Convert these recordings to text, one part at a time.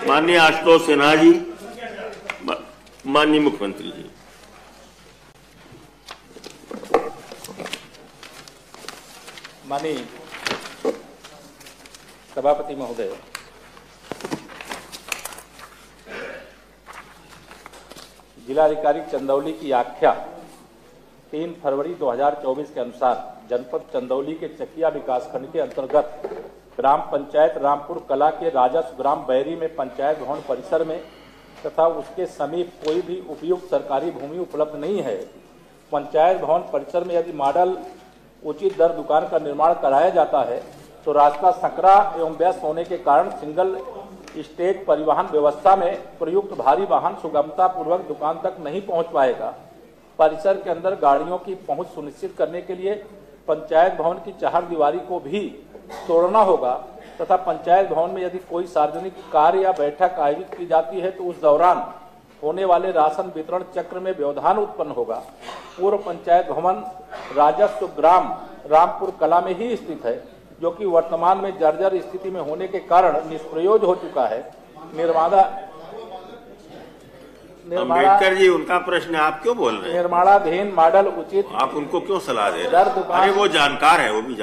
माननीय आशुतोष सिन्हा जी, माननीय मुख्यमंत्री जी। माननीय सभापति महोदय, जिलाधिकारी चंदौली की आख्या 3 फरवरी 2024 के अनुसार जनपद चंदौली के चकिया विकासखंड के अंतर्गत ग्राम पंचायत रामपुर कला के राजस्व ग्राम बैरी में पंचायत भवन परिसर में तथा उसके समीप कोई भी उपयुक्त सरकारी भूमि उपलब्ध नहीं है। पंचायत भवन परिसर में यदि मॉडल उचित दर दुकान का निर्माण कराया जाता है तो रास्ता संकरा एवं व्यस्त होने के कारण सिंगल स्टेज परिवहन व्यवस्था में प्रयुक्त भारी वाहन सुगमता पूर्वक दुकान तक नहीं पहुंच पाएगा। परिसर के अंदर गाड़ियों की पहुंच सुनिश्चित करने के लिए पंचायत भवन की चहारदीवारी को भी तोड़ना होगा तथा पंचायत भवन में यदि कोई सार्वजनिक कार्य या बैठक आयोजित की जाती है तो उस दौरान होने वाले राशन वितरण चक्र में व्यवधान उत्पन्न होगा। पूर्व पंचायत भवन राजस्व ग्राम रामपुर कला में ही स्थित है, जो कि वर्तमान में जर्जर स्थिति में होने के कारण निष्प्रयोज हो चुका है। अम्बेडकर जी, उनका प्रश्न आप क्यों बोल रहे हैं? निर्माणाधीन मॉडल उचित, आप उनको क्यों सलाह दे रहे हैं? अरे वो जानकार है, वो भी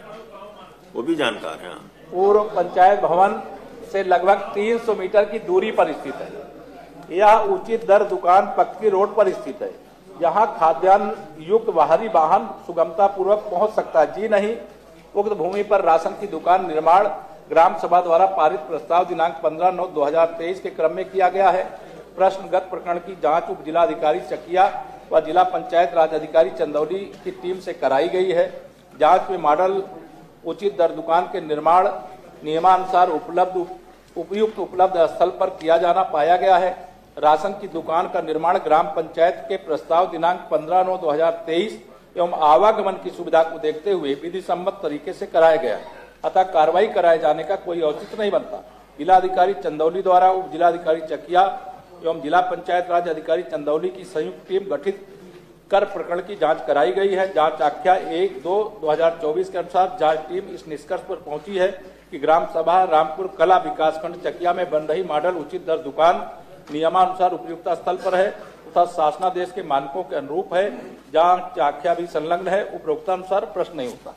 जानकार है। पूर्व पंचायत भवन से लगभग 300 मीटर की दूरी पर स्थित है। यह उचित दर दुकान पक्की रोड पर स्थित है, जहां खाद्यान्न युक्त बाहरी वाहन सुगमता पूर्वक पहुंच सकता है। जी नहीं, उक्त भूमि पर राशन की दुकान निर्माण ग्राम सभा द्वारा पारित प्रस्ताव दिनांक 15/9/2023 के क्रम में किया गया है। प्रश्नगत प्रकरण की जांच उप जिलाधिकारी चकिया व जिला पंचायत राज अधिकारी चंदौली की टीम से कराई गई है। जांच में मॉडल उचित दर दुकान के निर्माण नियमानुसार उपयुक्त उपलब्ध स्थल पर किया जाना पाया गया है। राशन की दुकान का निर्माण ग्राम पंचायत के प्रस्ताव दिनांक 15/9/2023 एवं आवागमन की सुविधा को देखते हुए विधि सम्मत तरीके से कराया गया, अतः कार्रवाई कराए जाने का कोई औचित्य नहीं बनता। जिलाधिकारी चंदौली द्वारा उप जिलाधिकारी चकिया एवं जिला पंचायत राज अधिकारी चंदौली की संयुक्त टीम गठित कर प्रकरण की जांच कराई गई है। जांच आख्या 1/2/2024 के अनुसार जांच टीम इस निष्कर्ष पर पहुंची है कि ग्राम सभा रामपुर कला विकासखंड चकिया में बन रही मॉडल उचित दर दुकान नियमानुसार उपयुक्त स्थल पर है तथा शासनादेश के मानकों के अनुरूप है। जांच आख्या भी संलग्न है, उपरोक्तानुसार प्रश्न नहीं होता।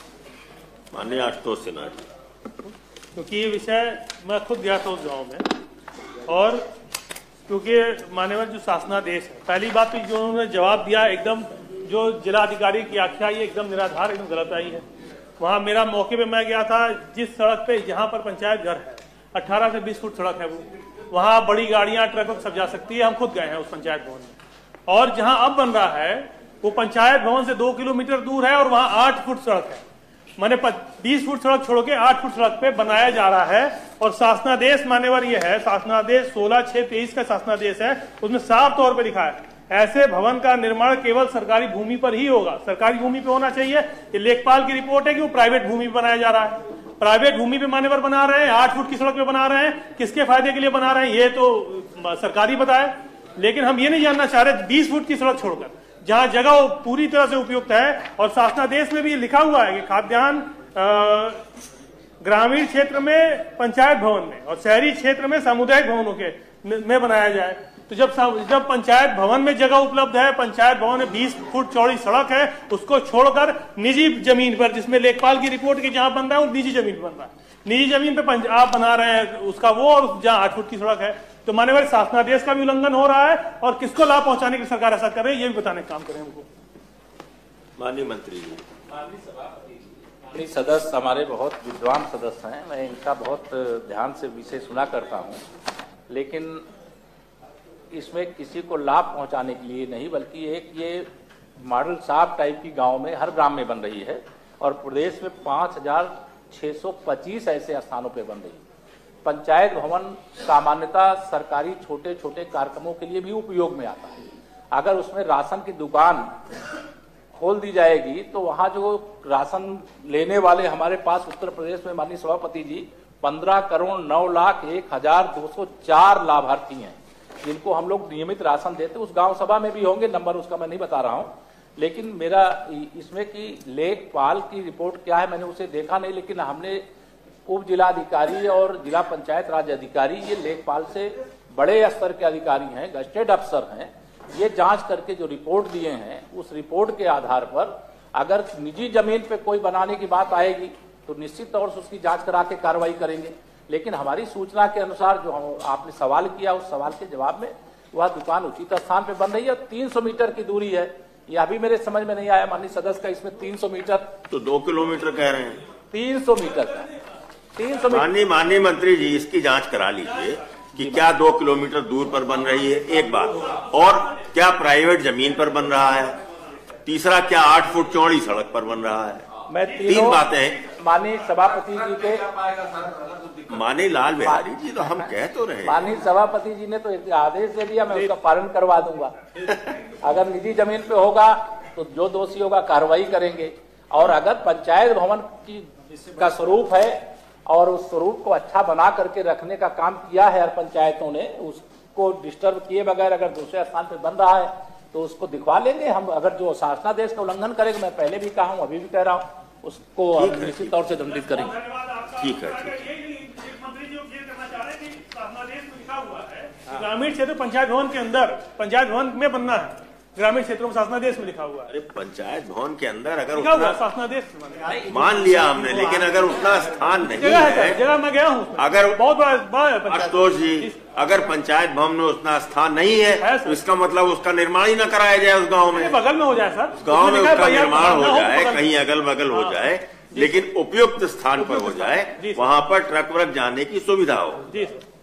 माननीय आशुतोष सिन्हा जी, क्योंकि ये विषय मैं खुद गया था उस गाँव में, और क्योंकि मान्यवर जो शासनादेश है, पहली बात तो जो उन्होंने जवाब दिया एकदम, जो जिलाधिकारी की आख्या ये एकदम निराधार, एकदम गलत आई है। वहाँ मेरा मौके पे मैं गया था, जिस सड़क पे जहाँ पर पंचायत घर है 18 से 20 फुट सड़क है, वो वहाँ बड़ी गाड़ियाँ ट्रक सब जा सकती है। हम खुद गए हैं उस पंचायत भवन में, और जहाँ अब बन रहा है वो पंचायत भवन से 2 किलोमीटर दूर है और वहाँ 8 फुट सड़क है। मैंने 20 फुट सड़क छोड़ के 8 फुट सड़क पे बनाया जा रहा है। और शासनादेश मान्यवर ये है, शासनादेश 16/6/23 का शासनादेश है, उसमें साफ तौर पे लिखा है ऐसे भवन का निर्माण केवल सरकारी भूमि पर ही होगा। सरकारी भूमि पे होना चाहिए। ये लेखपाल की रिपोर्ट है कि वो प्राइवेट भूमि पे बनाया जा रहा है। प्राइवेट भूमि पे मान्यवर बना रहे हैं, 8 फुट की सड़क पे बना रहे हैं, किसके फायदे के लिए बना रहे हैं ये तो सरकारी बताए। लेकिन हम ये नहीं जानना चाह रहे 20 फुट की सड़क छोड़कर, जहां जगह पूरी तरह से उपयुक्त है। और शासनादेश में भी लिखा हुआ है कि खाद्यान्न ग्रामीण क्षेत्र में पंचायत भवन में और शहरी क्षेत्र में सामुदायिक भवनों के में बनाया जाए। तो जब पंचायत भवन में जगह उपलब्ध है, पंचायत भवन में 20 फुट चौड़ी सड़क है, उसको छोड़कर निजी जमीन पर, जिसमें लेखपाल की रिपोर्ट के जहां बन रहा है वो निजी जमीन बन रहा है, निजी जमीन पे आप बना रहे हैं उसका वो, और जहां 8 फुट की सड़क है, तो मान्यवर शासनादेश का भी उल्लंघन हो रहा है। और किसको लाभ पहुंचाने की सरकार ऐसा कर रही है ये भी बताने का काम करें हमको। माननीय मंत्री जी, माननीय सदस्य हमारे बहुत विद्वान सदस्य हैं, मैं इनका बहुत ध्यान से विषय सुना करता हूं, लेकिन इसमें किसी को लाभ पहुंचाने के लिए नहीं, बल्कि एक ये मॉडल शॉप टाइप की गांव में हर ग्राम में बन रही है और प्रदेश में 5625 ऐसे स्थानों पे बन रही है। पंचायत भवन सामान्यतः सरकारी छोटे छोटे कार्यक्रमों के लिए भी उपयोग में आता है। अगर उसमें राशन की दुकान खोल दी जाएगी तो वहां जो राशन लेने वाले हमारे पास उत्तर प्रदेश में माननीय सभापति जी 15,09,01,204 लाभार्थी हैं, जिनको हम लोग नियमित राशन देते। उस गांव सभा में भी होंगे, नंबर उसका मैं नहीं बता रहा हूं, लेकिन मेरा इसमें कि लेखपाल की रिपोर्ट क्या है मैंने उसे देखा नहीं, लेकिन हमने उप जिलाधिकारी और जिला पंचायत राज अधिकारी ये लेखपाल से बड़े स्तर के अधिकारी हैं, गजेटेड अफसर हैं। ये जांच करके जो रिपोर्ट दिए हैं, उस रिपोर्ट के आधार पर अगर निजी जमीन पे कोई बनाने की बात आएगी तो निश्चित तौर से उसकी जांच करा के कार्रवाई करेंगे। लेकिन हमारी सूचना के अनुसार जो आपने सवाल किया, उस सवाल के जवाब में वह दुकान उचित स्थान पे बन रही है। 300 मीटर की दूरी है, ये अभी मेरे समझ में नहीं आया माननीय सदस्य का, इसमें 300 मीटर तो 2 किलोमीटर कह रहे हैं। 300 मीटर का 300 मीटर। माननीय मंत्री जी, इसकी जांच करा लीजिए कि क्या 2 किलोमीटर दूर पर बन रही है, एक बात, और क्या प्राइवेट जमीन पर बन रहा है, तीसरा क्या 8 फुट चौड़ी सड़क पर बन रहा है। मैं तीन बातें माननीय सभापति जी के, माननीय लाल बिहारी जी, तो हम कह तो रहे हैं। माननीय सभापति जी ने तो एक आदेश दे दिया, मैं उसका पालन करवा दूंगा। अगर निजी जमीन पे होगा तो जो दोषी होगा कार्रवाई करेंगे, और अगर पंचायत भवन का स्वरूप है और उस स्वरूप को अच्छा बना करके रखने का काम किया है हर पंचायतों ने, उसको डिस्टर्ब किए बगैर अगर दूसरे स्थान पे बन रहा है तो उसको दिखवा लेंगे हम। अगर जो शासनादेश का उल्लंघन करेगा, मैं पहले भी कहा हूं, अभी भी कह रहा हूं, उसको हम निश्चित तौर से दंडित करेंगे। ठीक है, ग्रामीण क्षेत्र पंचायत भवन के अंदर, पंचायत भवन में बनना है, ग्रामीण क्षेत्रों में शासनादेश में लिखा हुआ है। अरे पंचायत भवन के अंदर अगर लिखा हुआ शासनादेश मान लिया हमने, लेकिन अगर उतना स्थान नहीं है, जगह मैं गया हूँ, अगर बहुत बड़ा आशुतोष जी, अगर पंचायत भवन में उतना स्थान नहीं है तो इसका मतलब उसका निर्माण ही न कराया जाए उस गांव में, बगल में हो जाए सर, गांव में उसका निर्माण हो जाए, कहीं अगल बगल हो जाए, लेकिन उपयुक्त स्थान पर हो जाए, वहां पर ट्रक व्रक जाने की सुविधा हो। जी सर।